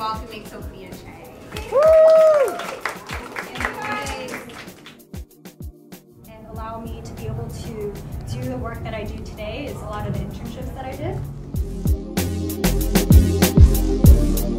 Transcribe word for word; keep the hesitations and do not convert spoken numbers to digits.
welcoming Sophia and Chang. Woo! And allow me to be able to do the work that I do today is a lot of the internships that I did.